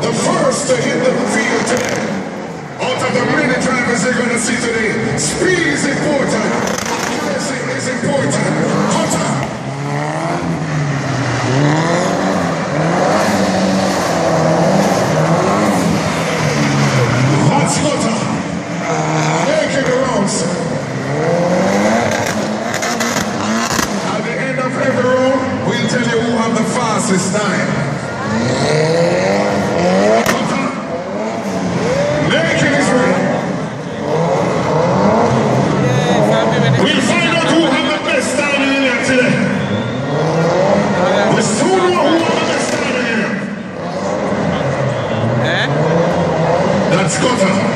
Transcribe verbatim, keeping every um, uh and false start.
the first to hit the field today. Out of the many drivers you're going to see today, speed is important. Accuracy is important. Hunter. That's Hunter. Making the rounds. At the end of every round, we'll tell you who have the fastest time. Hunter. Making his way. We'll find out who have the best time in here today. We soon know who have the best time in here. That's Hunter.